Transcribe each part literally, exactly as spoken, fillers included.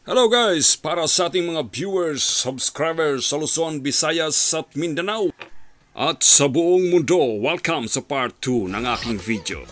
Hello guys! Para sa ating mga viewers, subscribers sa Luzon, Visayas at Mindanao at sa buong mundo, welcome sa part two ng aking video.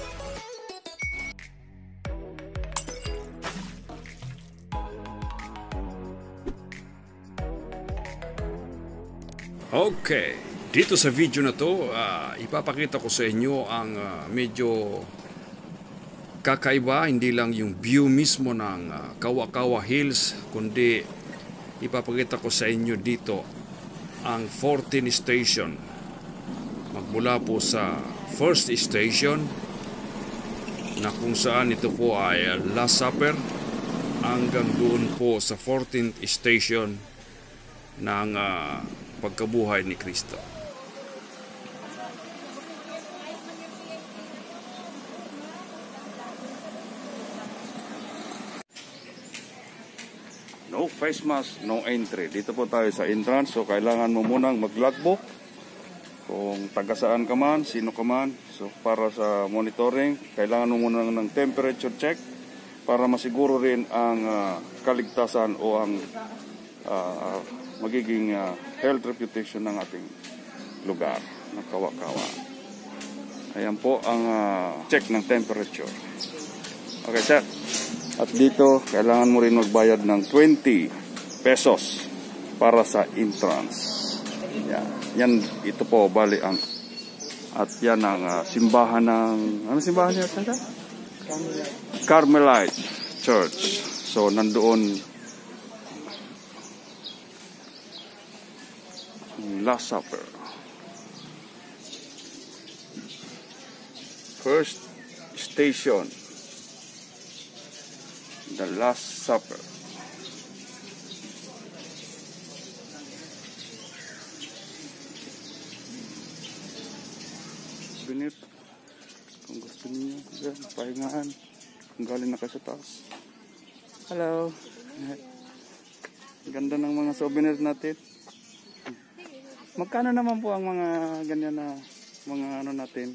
Okay, dito sa video na to, uh, ipapakita ko sa inyo ang uh, medyo kakaiba, hindi lang yung view mismo ng uh, Kawa-Kawa Hills, kundi ipapakita ko sa inyo dito ang fourteen station. Magmula po sa first station na kung saan ito po ay uh, Last Supper hanggang doon po sa fourteenth station ng uh, pagkabuhay ni Kristo. No face mask, no entry. Dito po tayo sa entrance, so kailangan mo munang mag-logbook kung taga saan ka man, sino ka man. So para sa monitoring, kailangan mo muna ng temperature check para masiguro rin ang uh, kaligtasan o ang uh, magiging uh, health reputation ng ating lugar ng Kawa-Kawa. Ayan po ang uh, check ng temperature. Okay, sir. At dito, kailangan mo rin magbayad ng twenty pesos para sa entrance. Yan, yan ito po, bali ang at yan ang uh, simbahan ng, ano simbahan niya? Carmelite. Carmelite Church. So, nandoon Last Supper. First station, the Last Supper. Souvenir, kung gusto niyo, yan, pahingaan. Kung galing na kayo sa taas. Hello. Ganda ng mga souvenir natin. Magkano naman po ang mga ganyan na mga ano natin?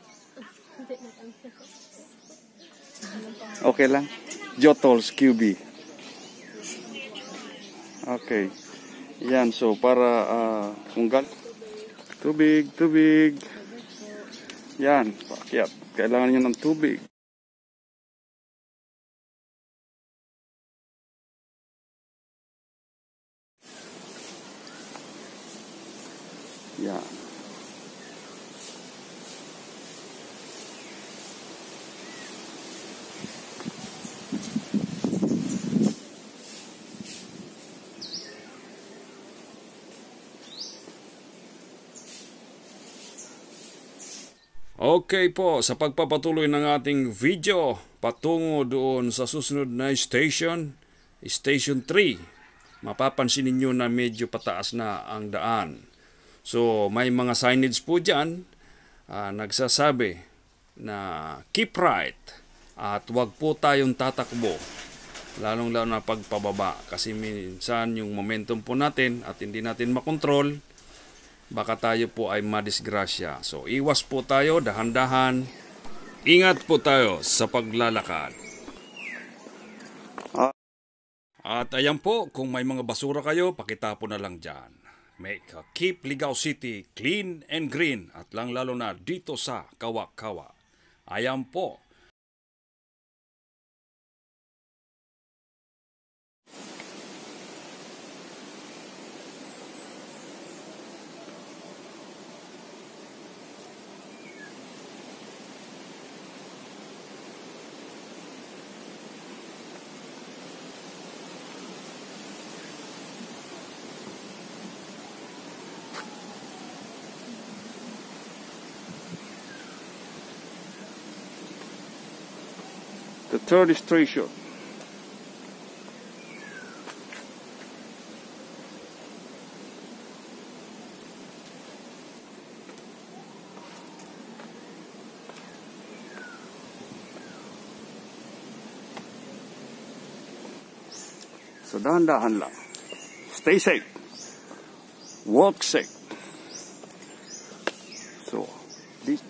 Okay lang. Jotols Q B. Okay. Yan, so para uh, kung gal tubig, tubig. Yan, pakyat. Kailangan niyo ng tubig. Yan. Okay po, sa pagpapatuloy ng ating video, patungo doon sa susunod na station, Station three. Mapapansin ninyo na medyo pataas na ang daan. So, may mga signage po dyan, uh, nagsasabi na keep right at wag po tayong tatakbo, lalong-lalo na pagpababa. Kasi minsan yung momentum po natin at hindi natin makontrol, baka tayo po ay madisgrasya. So, iwas po tayo, dahan-dahan. Ingat po tayo sa paglalakad. At ayan po, kung may mga basura kayo, pakitapon na lang dyan. Make uh, keep Ligao City clean and green at lang lalo na dito sa Kawa-Kawa. Ayan po. The third station. So dahan-dahan lang. Stay safe. Walk safe. So this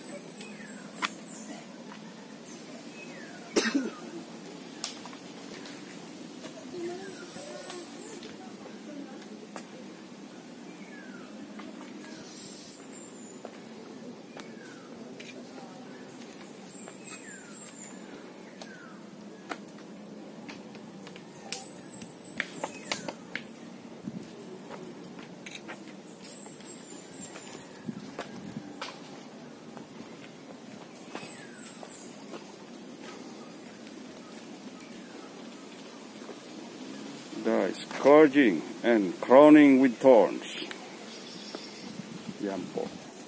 The scourging and crowning with thorns. Yan po.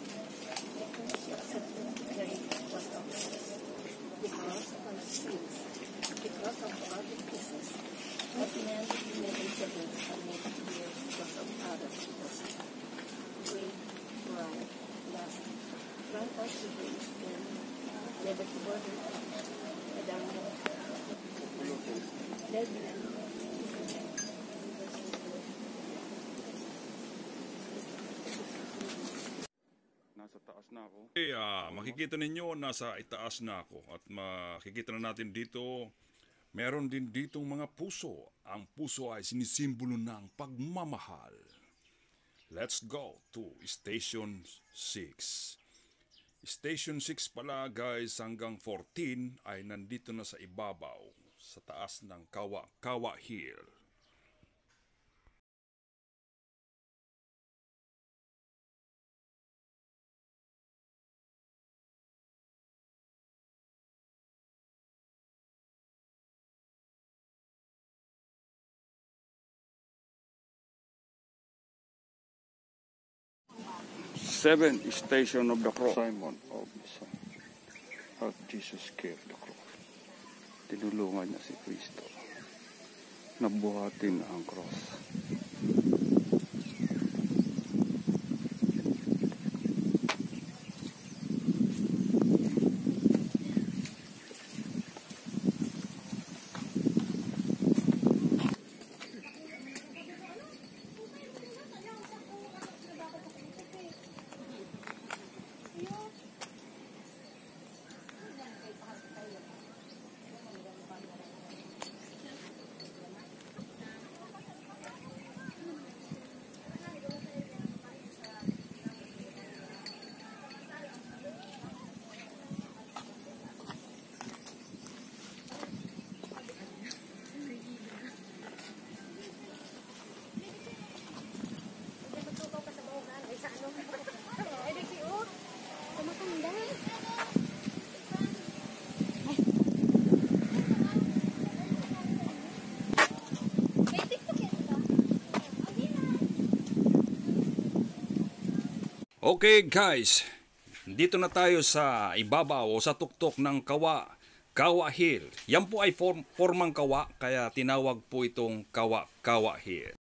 Nasa taas na ako. Okay, ah, makikita ninyo nasa itaas na ako at makikita na natin dito meron din ditong mga puso. Ang puso ay sinisimbolo ng pagmamahal. Let's go to Station six. Station six pala guys hanggang fourteen ay nandito na sa ibabaw sa taas ng Kawa Kawa Hill. Seventh station of the cross. Simon of the Son of Jesus carried the cross. Tinulungan niya si Kristo. Nabuhatin ang cross. Okay guys, dito na tayo sa ibabaw o sa tuktok ng Kawa Kawa Hill. Yan po ay form, formang kawa kaya tinawag po itong Kawa Kawa Hill.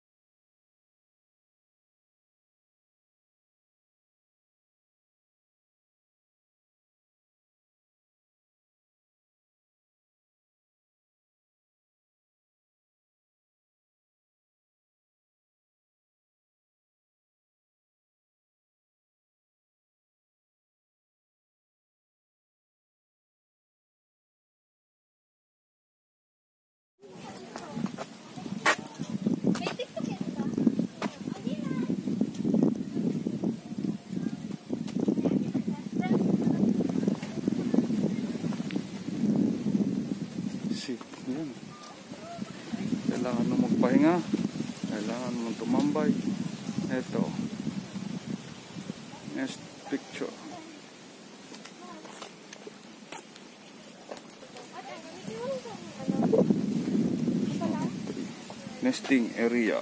Yan. Kailangan mo magpahinga. Kailangan mo tumambay. Ito. Next picture. Nesting area.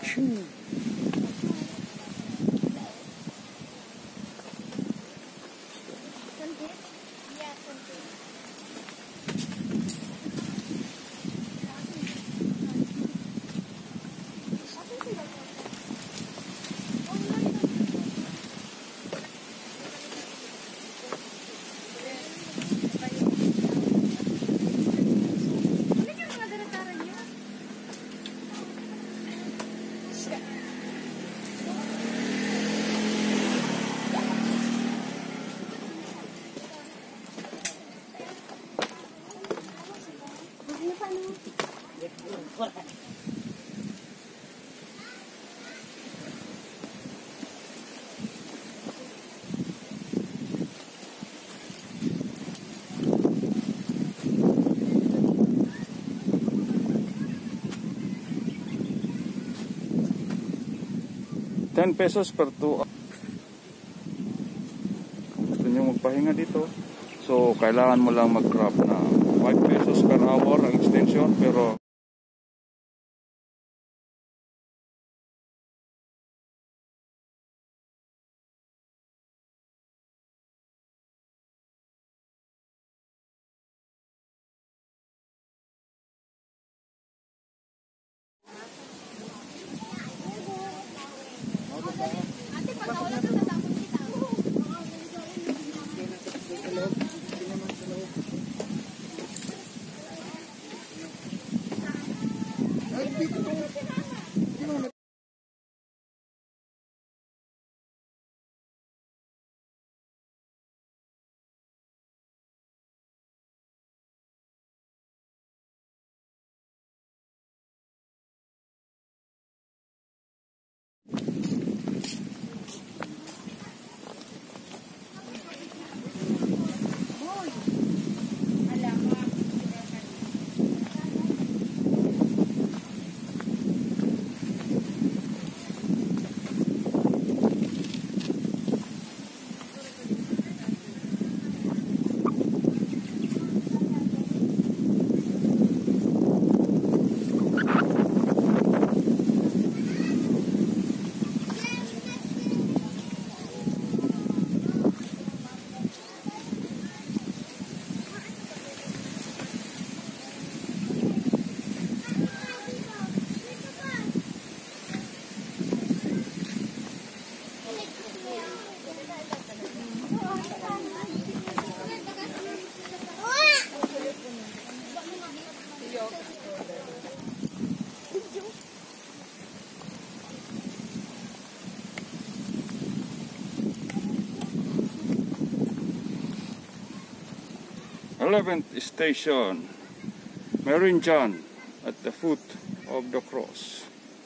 ten pesos per two. Kung gusto nyo magpahinga dito, so kailangan mo lang mag-grab na five pesos per hour ang extension, pero eleventh station, Merinjan at the foot of the cross.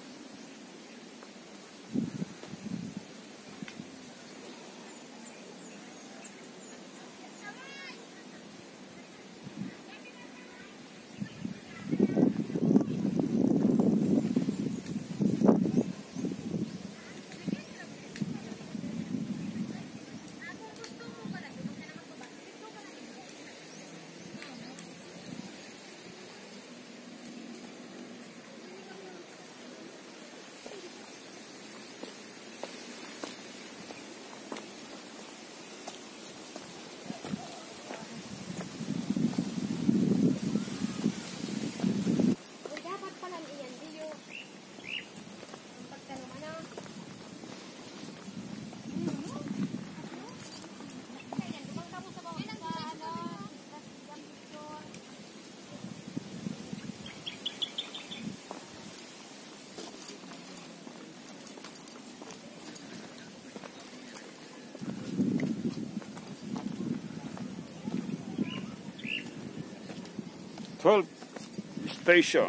twelfth station,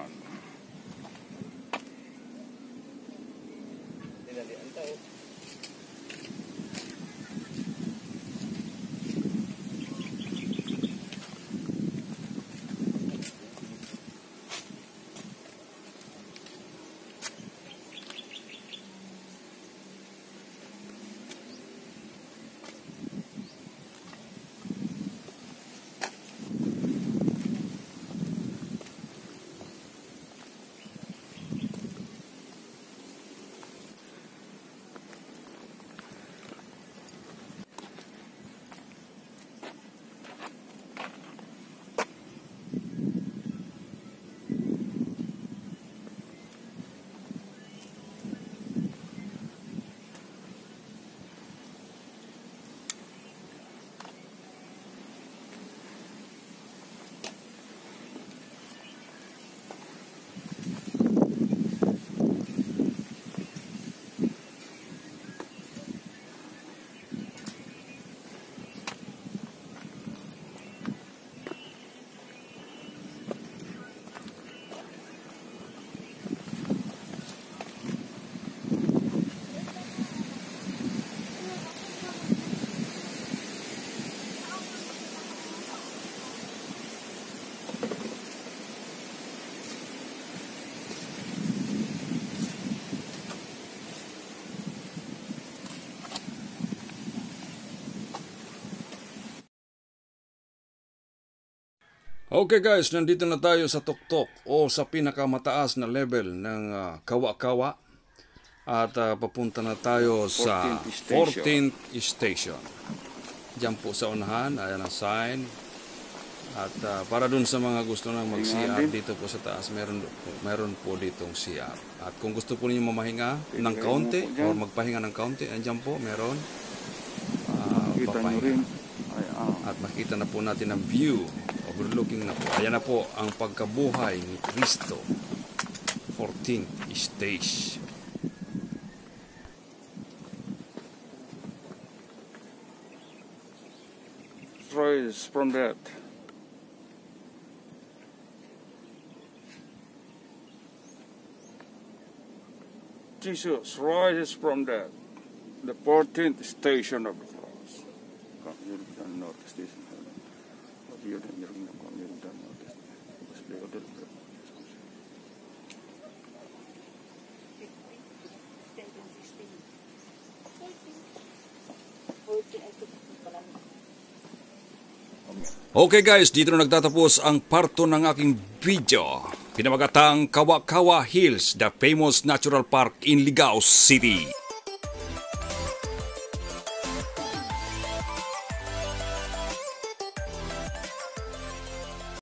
Okay guys, nandito na tayo sa tuktok o sa pinakamataas na level ng uh, Kawa-Kawa at uh, papunta na tayo sa fourteenth station. Diyan po sa unahan, ayan ang sign. At uh, para dun sa mga gusto nang mag-C R dito po sa taas, meron, meron po ditong C R. At kung gusto po ninyo mamahinga ng kaunti o magpahinga ng kaunti, andyan po meron uh, papahinga. At makita na po natin ang view, overlooking na po. Ayan na po ang pagkabuhay ni Kristo. fourteenth stage. Rise from that. Jesus rises from that. The fourteenth station of the cross. Come, you don't notice this. You don't, you don't, you don't notice this. Okay guys, dito na nagtatapos ang parto ng aking video. Pinamagatang Kawa-Kawa Hills, the famous natural park in Ligao City.